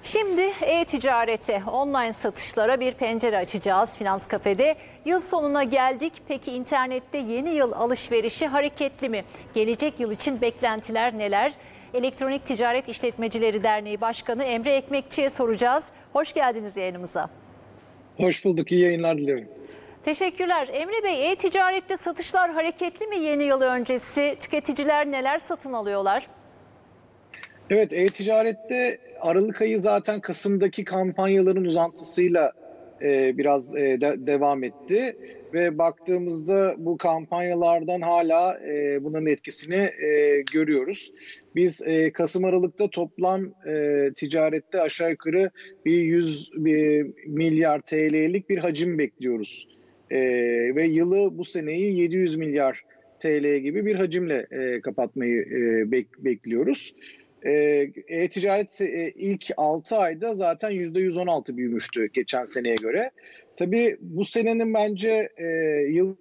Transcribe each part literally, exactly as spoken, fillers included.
Şimdi e-ticarete, online satışlara bir pencere açacağız Finans Cafe'de. Yıl sonuna geldik. Peki internette yeni yıl alışverişi hareketli mi? Gelecek yıl için beklentiler neler? Elektronik Ticaret İşletmecileri Derneği Başkanı Emre Ekmekçi'ye soracağız. Hoş geldiniz yayınımıza. Hoş bulduk, iyi yayınlar diliyorum. Teşekkürler. Emre Bey, e-ticarette satışlar hareketli mi yeni yıl öncesi? Tüketiciler neler satın alıyorlar? Evet, e-ticarette Aralık ayı zaten Kasım'daki kampanyaların uzantısıyla e, biraz e, de, devam etti. Ve baktığımızda bu kampanyalardan hala e, bunların etkisini e, görüyoruz. Biz e, Kasım-Aralık'ta toplam e, ticarette aşağı yukarı bir yüz bir milyar T L'lik bir hacim bekliyoruz. E, ve yılı bu seneyi yedi yüz milyar T L gibi bir hacimle e, kapatmayı e, bek, bekliyoruz. E-ticaret e, ilk altı ayda zaten yüzde yüz on altı büyümüştü geçen seneye göre. Tabii bu senenin bence e, yıl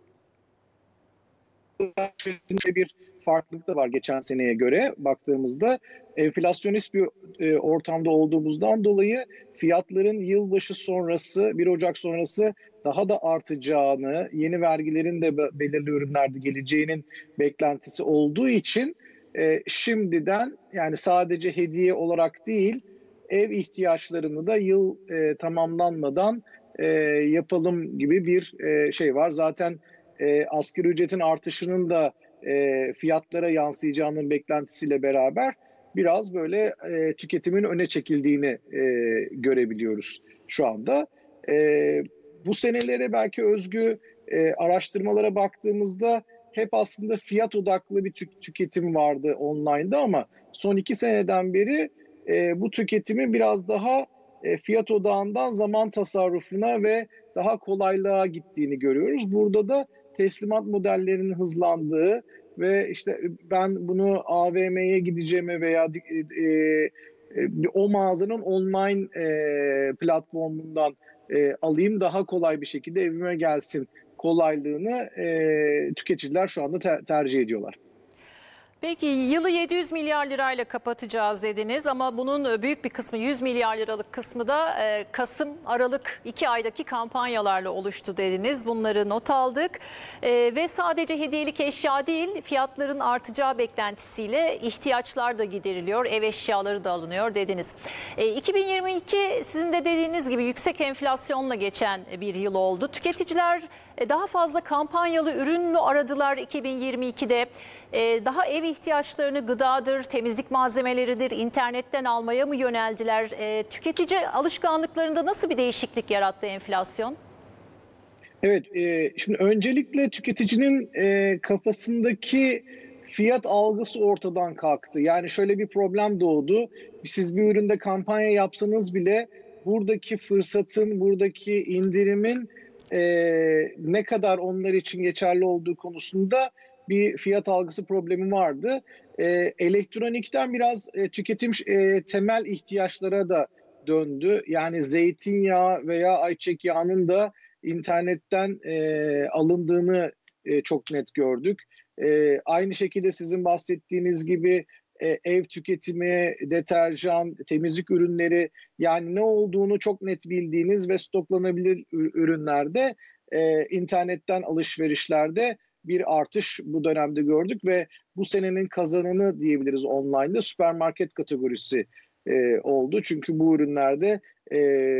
bir farklılık da var geçen seneye göre baktığımızda. Enflasyonist bir e, ortamda olduğumuzdan dolayı fiyatların yılbaşı sonrası, bir Ocak sonrası daha da artacağını, yeni vergilerin de belirli ürünlerde geleceğinin beklentisi olduğu için e, şimdiden, yani sadece hediye olarak değil, ev ihtiyaçlarını da yıl e, tamamlanmadan e, yapalım gibi bir e, şey var. Zaten e, asgari ücretin artışının da e, fiyatlara yansıyacağının beklentisiyle beraber biraz böyle e, tüketimin öne çekildiğini e, görebiliyoruz şu anda. E, bu senelere belki özgü e, araştırmalara baktığımızda hep aslında fiyat odaklı bir tük- tüketim vardı online'da, ama son iki seneden beri e, bu tüketimin biraz daha e, fiyat odağından zaman tasarrufuna ve daha kolaylığa gittiğini görüyoruz. Burada da teslimat modellerinin hızlandığı ve işte ben bunu A V M'ye gideceğime veya e, e, o mağazanın online e, platformundan e, alayım, daha kolay bir şekilde evime gelsin kolaylığını e, tüketiciler şu anda te- tercih ediyorlar. Peki yılı yedi yüz milyar lirayla kapatacağız dediniz ama bunun büyük bir kısmı, yüz milyar liralık kısmı da e, Kasım, Aralık iki aydaki kampanyalarla oluştu dediniz. Bunları not aldık e, ve sadece hediyelik eşya değil, fiyatların artacağı beklentisiyle ihtiyaçlar da gideriliyor, ev eşyaları da alınıyor dediniz. E, iki bin yirmi iki sizin de dediğiniz gibi yüksek enflasyonla geçen bir yıl oldu. Tüketiciler daha fazla kampanyalı ürün mü aradılar iki bin yirmi ikide? Ee, daha ev ihtiyaçlarını gıdadır, temizlik malzemeleridir, internetten almaya mı yöneldiler? Ee, tüketici alışkanlıklarında nasıl bir değişiklik yarattı enflasyon? Evet, e, şimdi öncelikle tüketicinin e, kafasındaki fiyat algısı ortadan kalktı. Yani şöyle bir problem doğdu. Siz bir üründe kampanya yapsanız bile buradaki fırsatın, buradaki indirimin e, ne kadar onlar için geçerli olduğu konusunda bir fiyat algısı problemi vardı. E, elektronikten biraz e, tüketim e, temel ihtiyaçlara da döndü. Yani zeytinyağı veya ayçiçek yağının da internetten e, alındığını e, çok net gördük. E, aynı şekilde sizin bahsettiğiniz gibi e, ev tüketimi, deterjan, temizlik ürünleri, yani ne olduğunu çok net bildiğiniz ve stoklanabilir ürünlerde e, internetten alışverişlerde bir artış bu dönemde gördük ve bu senenin kazananı diyebiliriz online'da süpermarket kategorisi e, oldu. Çünkü bu ürünlerde e,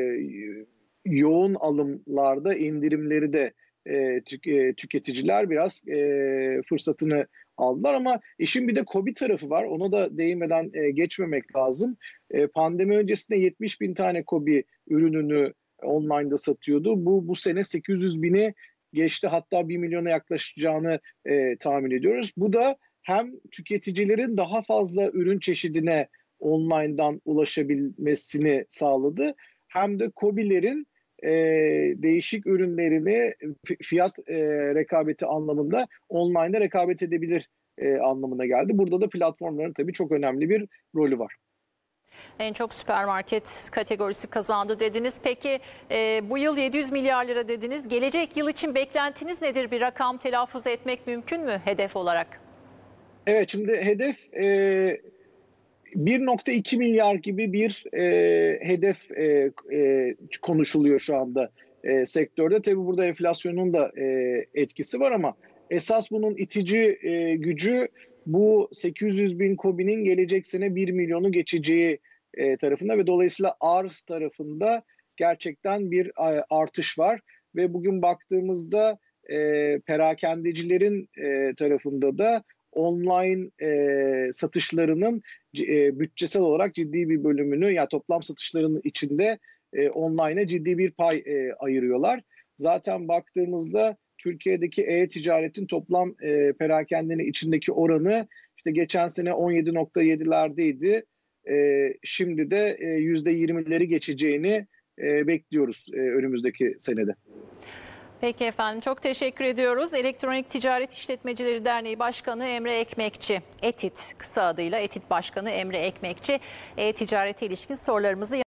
yoğun alımlarda indirimleri de e, tük, e, tüketiciler biraz e, fırsatını aldılar, ama işin bir de KOBİ tarafı var. Ona da değinmeden e, geçmemek lazım. E, pandemi öncesinde yetmiş bin tane KOBİ ürününü online'da satıyordu. Bu bu sene sekiz yüz bini geçti, hatta bir milyona yaklaşacağını e, tahmin ediyoruz. Bu da hem tüketicilerin daha fazla ürün çeşidine online'dan ulaşabilmesini sağladı, hem de KOBİ'lerin e, değişik ürünlerini fiyat e, rekabeti anlamında online'da rekabet edebilir e, anlamına geldi. Burada da platformların tabii çok önemli bir rolü var. En çok süpermarket kategorisi kazandı dediniz. Peki e, bu yıl yedi yüz milyar lira dediniz. Gelecek yıl için beklentiniz nedir? Bir rakam telaffuz etmek mümkün mü hedef olarak? Evet, şimdi hedef e, bir nokta iki milyar gibi bir e, hedef e, e, konuşuluyor şu anda e, sektörde. Tabii burada enflasyonun da e, etkisi var ama esas bunun itici e, gücü bu sekiz yüz bin KOBİ'nin gelecek sene bir milyonu geçeceği e, tarafında ve dolayısıyla arz tarafında gerçekten bir e, artış var ve bugün baktığımızda e, perakendecilerin e, tarafında da online e, satışlarının e, bütçesel olarak ciddi bir bölümünü, ya yani toplam satışlarının içinde e, online'a ciddi bir pay e, ayırıyorlar. Zaten baktığımızda Türkiye'deki e-ticaretin toplam e, perakendenin içindeki oranı işte geçen sene on yedi nokta yedilerdeydi. E, şimdi de e, yüzde yirmileri geçeceğini e, bekliyoruz e, önümüzdeki senede. Peki efendim, çok teşekkür ediyoruz. Elektronik Ticaret İşletmecileri Derneği Başkanı Emre Ekmekçi, ETİT kısa adıyla ETİT Başkanı Emre Ekmekçi, e-ticarete ilişkin sorularımızı